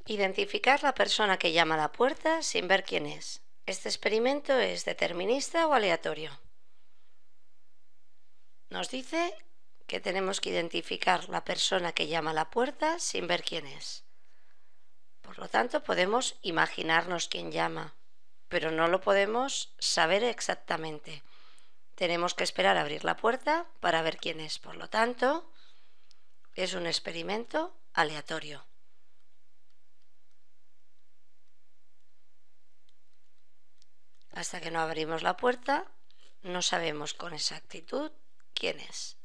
Identificar la persona que llama a la puerta sin ver quién es. ¿Este experimento es determinista o aleatorio? Nos dice que tenemos que identificar la persona que llama a la puerta sin ver quién es. Por lo tanto, podemos imaginarnos quién llama, pero no lo podemos saber exactamente. Tenemos que esperar a abrir la puerta para ver quién es. Por lo tanto, es un experimento aleatorio. Hasta que no abrimos la puerta, no sabemos con exactitud quién es.